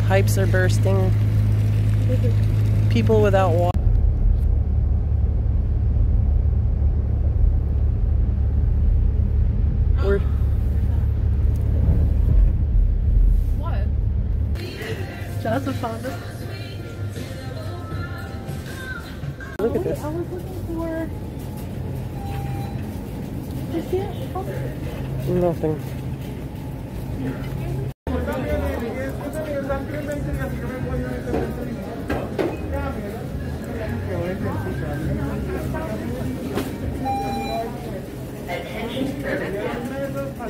Pipes are bursting. People without water. What? Joseph found it. Look at this. I was looking for... Did you see it? Oh. Nothing.